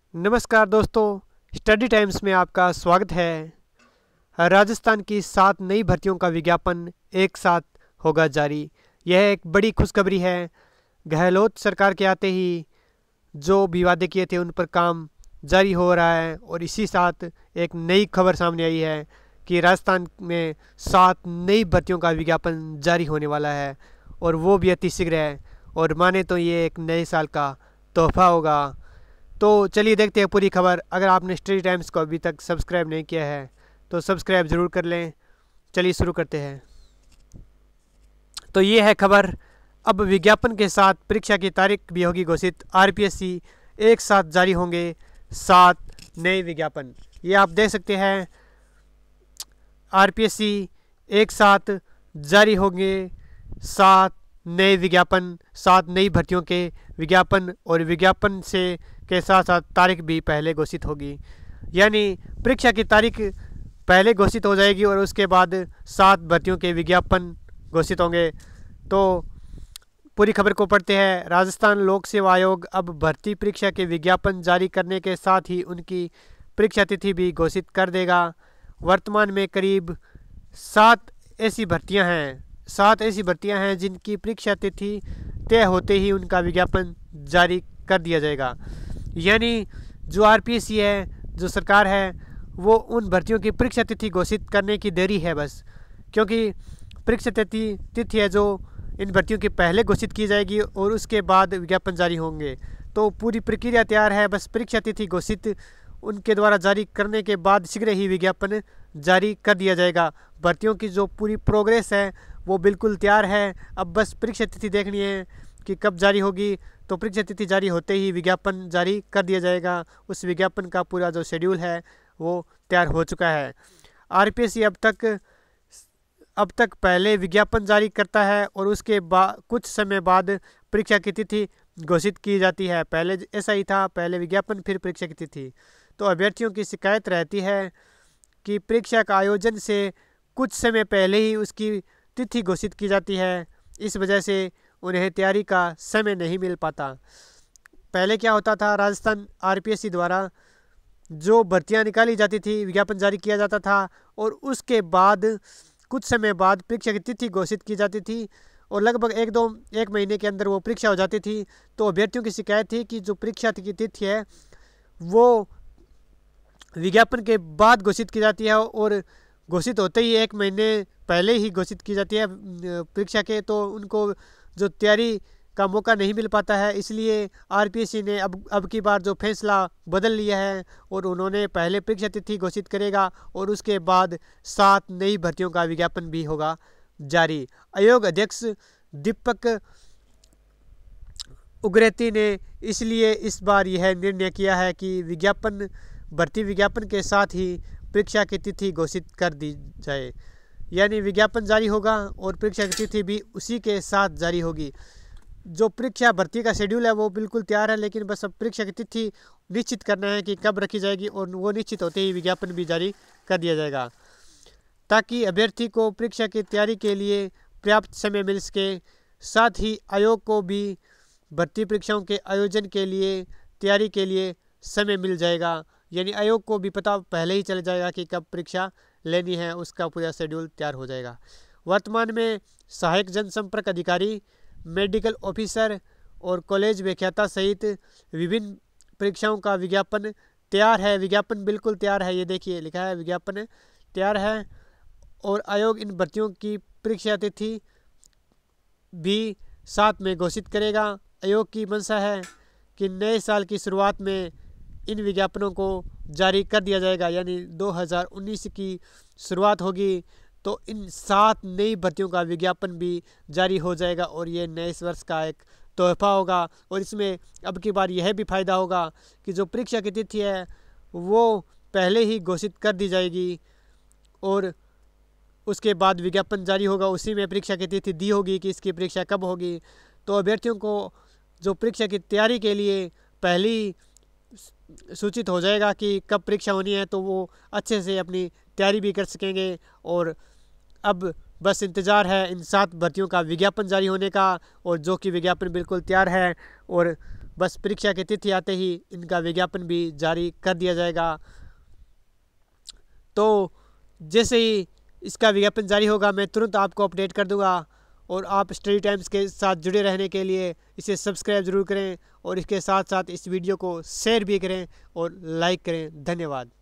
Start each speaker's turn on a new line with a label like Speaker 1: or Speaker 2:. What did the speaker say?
Speaker 1: नमस्कार दोस्तों, study times में आपका स्वागत है। राजस्थान की 7 नई भर्तियों का विज्ञापन एक साथ होगा जारी। यह एक बड़ी खुशखबरी है। गहलोत सरकार के आते ही जो भी वादे किए थे उन पर काम जारी हो रहा है और इसी साथ एक नई खबर सामने आई है कि राजस्थान में 7 नई भर्तियों का विज्ञापन जारी होने वाला है और वो भी अति शीघ्र है और माने तो ये एक नए साल का तोहफा होगा। तो चलिए देखते हैं पूरी खबर। अगर आपने स्टडी टाइम्स को अभी तक सब्सक्राइब नहीं किया है तो सब्सक्राइब ज़रूर कर लें। चलिए शुरू करते हैं। तो ये है खबर। अब विज्ञापन के साथ परीक्षा की तारीख भी होगी घोषित। आरपीएससी एक साथ जारी होंगे 7 नए विज्ञापन। ये आप देख सकते हैं, आरपीएससी एक साथ जारी होंगे 7 नए विज्ञापन, 7 नई भर्तियों के विज्ञापन और विज्ञापन से के साथ साथ तारीख भी पहले घोषित होगी। यानी परीक्षा की तारीख पहले घोषित हो जाएगी और उसके बाद 7 भर्तियों के विज्ञापन घोषित होंगे। तो पूरी खबर को पढ़ते हैं। राजस्थान लोक सेवा आयोग अब भर्ती परीक्षा के विज्ञापन जारी करने के साथ ही उनकी परीक्षा तिथि भी घोषित कर देगा। वर्तमान में करीब 7 ऐसी भर्तियां हैं जिनकी परीक्षा तिथि तय होते ही उनका विज्ञापन जारी कर दिया जाएगा। यानी जो आरपीएससी है, जो सरकार है, वो उन भर्तियों की परीक्षा तिथि घोषित करने की देरी है बस, क्योंकि परीक्षा तिथि है जो इन भर्तियों की पहले घोषित की जाएगी और उसके बाद विज्ञापन जारी होंगे। तो पूरी प्रक्रिया तैयार है, बस परीक्षा तिथि घोषित उनके द्वारा जारी करने के बाद शीघ्र ही विज्ञापन जारी कर दिया जाएगा। भर्तियों की जो पूरी प्रोग्रेस है वो बिल्कुल तैयार है। अब बस परीक्षा तिथि देखनी है कि कब जारी होगी। तो परीक्षा तिथि जारी होते ही विज्ञापन जारी कर दिया जाएगा। उस विज्ञापन का पूरा जो शेड्यूल है वो तैयार हो चुका है। आरपीएससी अब तक पहले विज्ञापन जारी करता है और उसके बाद कुछ समय बाद परीक्षा की तिथि घोषित की जाती है। पहले ऐसा ही था, पहले विज्ञापन फिर परीक्षा की तिथि। तो अभ्यर्थियों की शिकायत रहती है कि परीक्षा का आयोजन से कुछ समय पहले ही उसकी तिथि घोषित की जाती है, इस वजह से उन्हें तैयारी का समय नहीं मिल पाता। पहले क्या होता था, राजस्थान आरपीएससी द्वारा जो भर्तियां निकाली जाती थी, विज्ञापन जारी किया जाता था और उसके बाद कुछ समय बाद परीक्षा की तिथि घोषित की जाती थी और लगभग एक महीने के अंदर वो परीक्षा हो जाती थी। तो अभ्यर्थियों की शिकायत थी कि जो परीक्षा की तिथि है वो विज्ञापन के बाद घोषित की जाती है और घोषित होते ही एक महीने पहले ही घोषित की जाती है परीक्षा के, तो उनको जो तैयारी का मौका नहीं मिल पाता है। इसलिए आरपीएससी ने अब की बार जो फैसला बदल लिया है और उन्होंने पहले परीक्षा तिथि घोषित करेगा और उसके बाद 7 नई भर्तियों का विज्ञापन भी होगा जारी। आयोग अध्यक्ष दीपक उग्रेती ने इसलिए इस बार यह निर्णय किया है कि भर्ती विज्ञापन के साथ ही परीक्षा की तिथि घोषित कर दी जाए। यानी विज्ञापन जारी होगा और परीक्षा की तिथि भी उसी के साथ जारी होगी। जो परीक्षा भर्ती का शेड्यूल है वो बिल्कुल तैयार है, लेकिन बस अब परीक्षा की तिथि निश्चित करना है कि कब रखी जाएगी और वो निश्चित होते ही विज्ञापन भी जारी कर दिया जाएगा, ताकि अभ्यर्थी को परीक्षा की तैयारी के लिए पर्याप्त समय मिल सके। साथ ही आयोग को भी भर्ती परीक्षाओं के आयोजन के लिए तैयारी के लिए समय मिल जाएगा। यानी आयोग को भी पता पहले ही चल जाएगा कि कब परीक्षा लेनी है, उसका पूरा शेड्यूल तैयार हो जाएगा। वर्तमान में सहायक जनसंपर्क अधिकारी, मेडिकल ऑफिसर और कॉलेज व्याख्याता सहित विभिन्न परीक्षाओं का विज्ञापन तैयार है। विज्ञापन बिल्कुल तैयार है, ये देखिए लिखा है विज्ञापन तैयार है और आयोग इन भर्तियों की परीक्षा तिथि भी साथ में घोषित करेगा। आयोग की मंशा है कि नए साल की शुरुआत में इन विज्ञापनों को जारी कर दिया जाएगा। यानी 2019 की शुरुआत होगी तो इन 7 नई भर्तियों का विज्ञापन भी जारी हो जाएगा और ये नए वर्ष का एक तोहफा होगा। और इसमें अब की बार यह भी फ़ायदा होगा कि जो परीक्षा की तिथि है वो पहले ही घोषित कर दी जाएगी और उसके बाद विज्ञापन जारी होगा। उसी में परीक्षा की तिथि दी होगी कि इसकी परीक्षा कब होगी। तो अभ्यर्थियों को जो परीक्षा की तैयारी के लिए पहली सूचित हो जाएगा कि कब परीक्षा होनी है, तो वो अच्छे से अपनी तैयारी भी कर सकेंगे। और अब बस इंतज़ार है इन 7 भर्तियों का विज्ञापन जारी होने का, और जो कि विज्ञापन बिल्कुल तैयार है और बस परीक्षा की तिथि आते ही इनका विज्ञापन भी जारी कर दिया जाएगा। तो जैसे ही इसका विज्ञापन जारी होगा मैं तुरंत आपको अपडेट कर दूंगा। और आप स्टडी टाइम्स के साथ जुड़े रहने के लिए इसे सब्सक्राइब ज़रूर करें और इसके साथ साथ इस वीडियो को शेयर भी करें और लाइक करें। धन्यवाद।